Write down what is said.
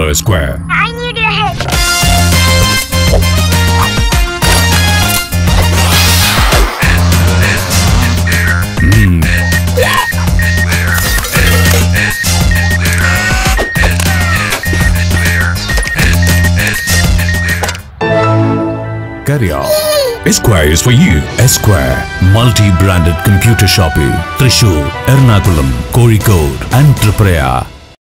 Hello, Esquire. I need your help. Carry on. Esquire is for you. Esquire, multi-branded computer shopping. Thrissur, Ernakulam, Kozhikode and Tripura.